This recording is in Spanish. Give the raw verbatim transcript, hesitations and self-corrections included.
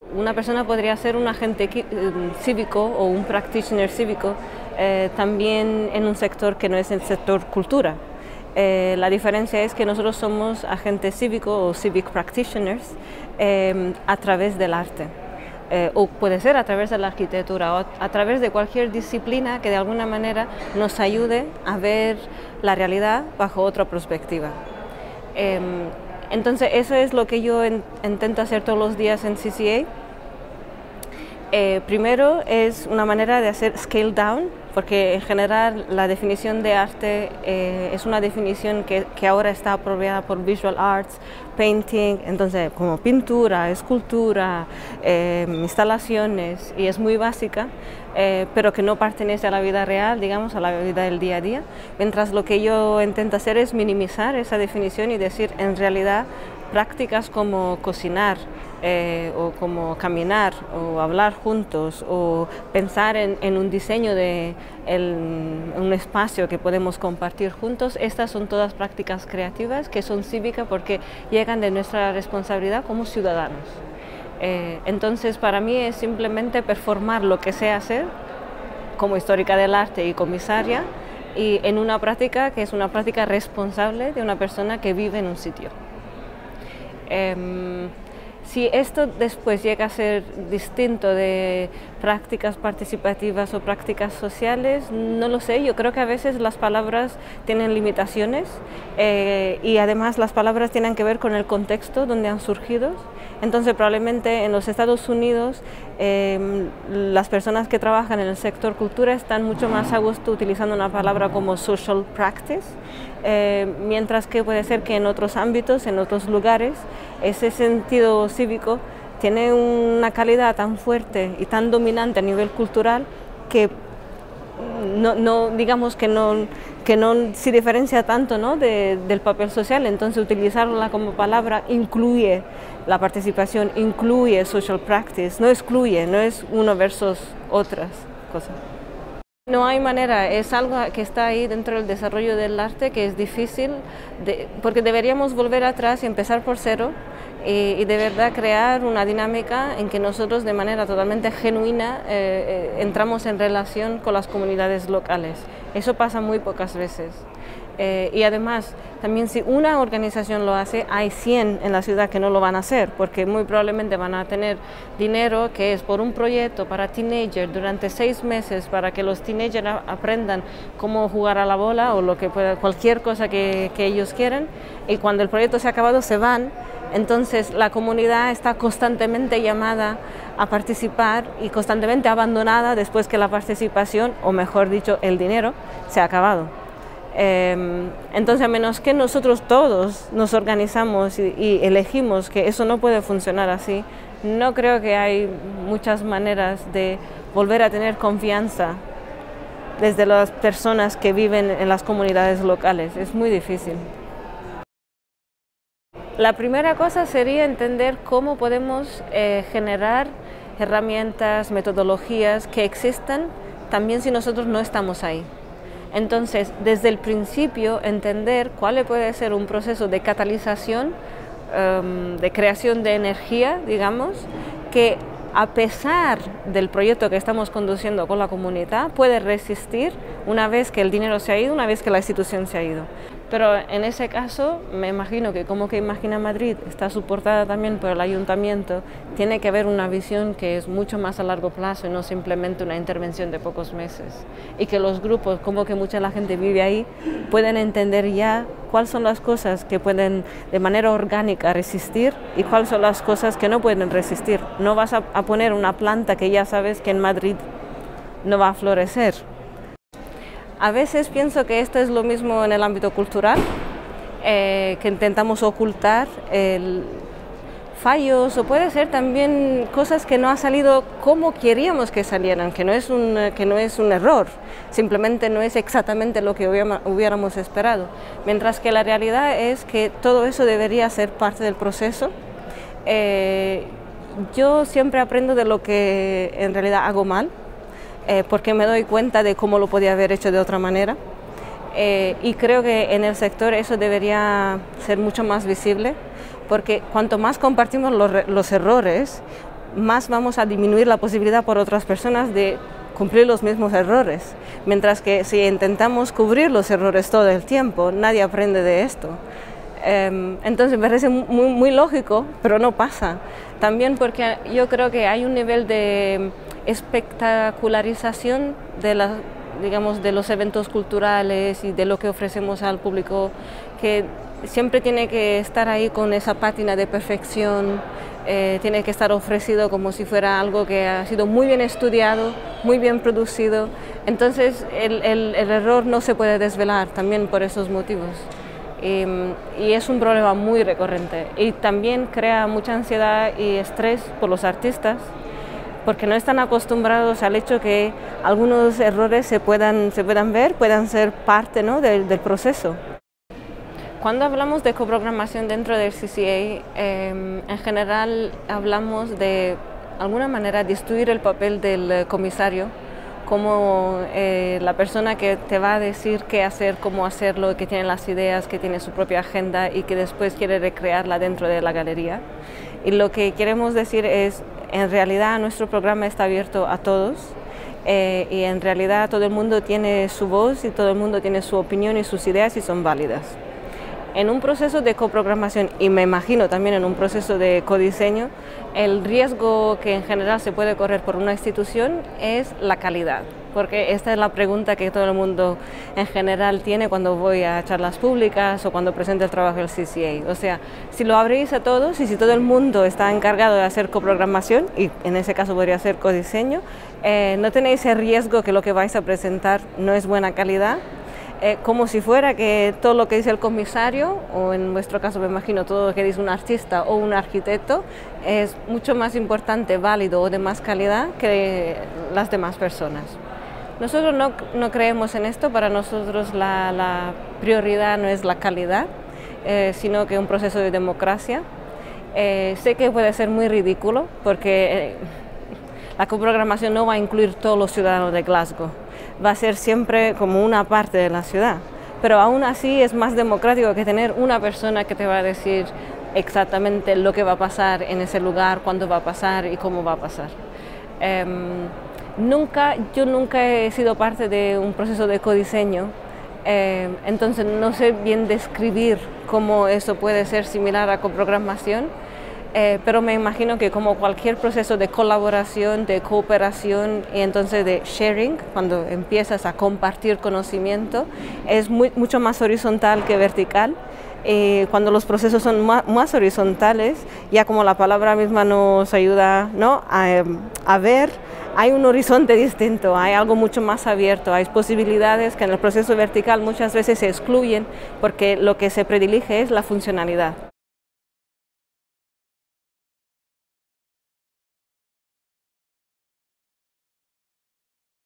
Una persona podría ser un agente cívico o un practitioner cívico eh, también en un sector que no es el sector cultura. Eh, la diferencia es que nosotros somos agentes cívicos o civic practitioners eh, a través del arte. Eh, o puede ser a través de la arquitectura o a través de cualquier disciplina que de alguna manera nos ayude a ver la realidad bajo otra perspectiva. Eh, entonces eso es lo que yo en, intento hacer todos los días en C C A. Eh, primero es una manera de hacer scale down, porque en general la definición de arte eh, es una definición que, que ahora está apropiada por visual arts, painting, entonces como pintura, escultura, eh, instalaciones, y es muy básica, eh, pero que no pertenece a la vida real, digamos, a la vida del día a día, mientras lo que yo intento hacer es minimizar esa definición y decir, en realidad, prácticas como cocinar, Eh, o como caminar o hablar juntos o pensar en, en un diseño de el, un espacio que podemos compartir juntos, estas son todas prácticas creativas que son cívicas porque llegan de nuestra responsabilidad como ciudadanos. Eh, entonces para mí es simplemente performar lo que sé hacer como histórica del arte y comisaria y en una práctica que es una práctica responsable de una persona que vive en un sitio. Eh, Si esto después llega a ser distinto de prácticas participativas o prácticas sociales, no lo sé. Yo creo que a veces las palabras tienen limitaciones eh, y además las palabras tienen que ver con el contexto donde han surgido. Entonces probablemente en los Estados Unidos eh, las personas que trabajan en el sector cultura están mucho más a gusto utilizando una palabra como social practice, eh, mientras que puede ser que en otros ámbitos, en otros lugares, ese sentido cívico tiene una calidad tan fuerte y tan dominante a nivel cultural que no, no digamos que no, que no se diferencia tanto, ¿no?, de, del papel social. Entonces utilizarla como palabra incluye la participación, incluye social practice, no excluye, no es uno versus otras cosas. No hay manera, es algo que está ahí dentro del desarrollo del arte que es difícil, de, porque deberíamos volver atrás y empezar por cero y, y de verdad crear una dinámica en que nosotros de manera totalmente genuina eh, eh, entramos en relación con las comunidades locales. Eso pasa muy pocas veces. Eh, y además, también si una organización lo hace, hay cien en la ciudad que no lo van a hacer, porque muy probablemente van a tener dinero que es por un proyecto para teenagers durante seis meses para que los teenagers aprendan cómo jugar a la bola o lo que pueda, cualquier cosa que, que ellos quieran, y cuando el proyecto se ha acabado se van. Entonces la comunidad está constantemente llamada a participar y constantemente abandonada después que la participación, o mejor dicho, el dinero, se ha acabado. Eh, entonces, a menos que nosotros todos nos organizamos y, y elegimos que eso no puede funcionar así, no creo que hay muchas maneras de volver a tener confianza desde las personas que viven en las comunidades locales. Es muy difícil. La primera cosa sería entender cómo podemos eh, generar herramientas, metodologías que existan también si nosotros no estamos ahí. Entonces, desde el principio, entender cuál puede ser un proceso de catalización, um, de creación de energía, digamos, que a pesar del proyecto que estamos conduciendo con la comunidad, puede resistir una vez que el dinero se ha ido, una vez que la institución se ha ido. Pero en ese caso, me imagino que como que Imagina Madrid está soportada también por el ayuntamiento, tiene que haber una visión que es mucho más a largo plazo y no simplemente una intervención de pocos meses. Y que los grupos, como que mucha la gente vive ahí, pueden entender ya cuáles son las cosas que pueden de manera orgánica resistir y cuáles son las cosas que no pueden resistir. No vas a, a poner una planta que ya sabes que en Madrid no va a florecer. A veces pienso que esto es lo mismo en el ámbito cultural, eh, que intentamos ocultar el fallos o puede ser también cosas que no han salido como queríamos que salieran, que no es un, que no es un error, simplemente no es exactamente lo que hubiéramos esperado. Mientras que la realidad es que todo eso debería ser parte del proceso. Eh, yo siempre aprendo de lo que en realidad hago mal, Eh, porque me doy cuenta de cómo lo podía haber hecho de otra manera eh, y creo que en el sector eso debería ser mucho más visible, porque cuanto más compartimos los, los errores, más vamos a disminuir la posibilidad por otras personas de cumplir los mismos errores, mientras que si intentamos cubrir los errores todo el tiempo, nadie aprende de esto. Entonces me parece muy, muy lógico, pero no pasa. También porque yo creo que hay un nivel de espectacularización de, la, digamos, de los eventos culturales y de lo que ofrecemos al público, que siempre tiene que estar ahí con esa pátina de perfección, eh, tiene que estar ofrecido como si fuera algo que ha sido muy bien estudiado, muy bien producido. Entonces el, el, el error no se puede desvelar también por esos motivos. Y, y es un problema muy recurrente y también crea mucha ansiedad y estrés por los artistas, porque no están acostumbrados al hecho que algunos errores se puedan, se puedan ver, puedan ser parte, ¿no?, del, del proceso. Cuando hablamos de coprogramación dentro del C C A, eh, en general hablamos de, de alguna manera, destruir el papel del comisario como eh, la persona que te va a decir qué hacer, cómo hacerlo, que tiene las ideas, que tiene su propia agenda y que después quiere recrearla dentro de la galería. Y lo que queremos decir es, en realidad nuestro programa está abierto a todos eh, y en realidad todo el mundo tiene su voz y todo el mundo tiene su opinión y sus ideas y son válidas. En un proceso de coprogramación, y me imagino también en un proceso de codiseño, el riesgo que en general se puede correr por una institución es la calidad, porque esta es la pregunta que todo el mundo en general tiene cuando voy a charlas públicas o cuando presento el trabajo del C C A. O sea, si lo abrís a todos y si todo el mundo está encargado de hacer coprogramación, y en ese caso podría ser codiseño, eh, no tenéis el riesgo que lo que vais a presentar no es buena calidad. Eh, como si fuera que todo lo que dice el comisario, o en vuestro caso me imagino todo lo que dice un artista o un arquitecto, es mucho más importante, válido o de más calidad que las demás personas. Nosotros no, no creemos en esto. Para nosotros la, la prioridad no es la calidad, eh, sino que un proceso de democracia. Eh, sé que puede ser muy ridículo porque eh, la coprogramación no va a incluir todos los ciudadanos de Glasgow. Va a ser siempre como una parte de la ciudad, pero aún así es más democrático que tener una persona que te va a decir exactamente lo que va a pasar en ese lugar, cuándo va a pasar y cómo va a pasar. Eh, nunca, yo nunca he sido parte de un proceso de codiseño, eh, entonces no sé bien describir cómo eso puede ser similar a coprogramación. Eh, pero me imagino que como cualquier proceso de colaboración, de cooperación y entonces de sharing, cuando empiezas a compartir conocimiento, es muy, mucho más horizontal que vertical. Eh, cuando los procesos son más, más horizontales, ya como la palabra misma nos ayuda, ¿no?, a, a ver, hay un horizonte distinto, hay algo mucho más abierto, hay posibilidades que en el proceso vertical muchas veces se excluyen porque lo que se predilige es la funcionalidad.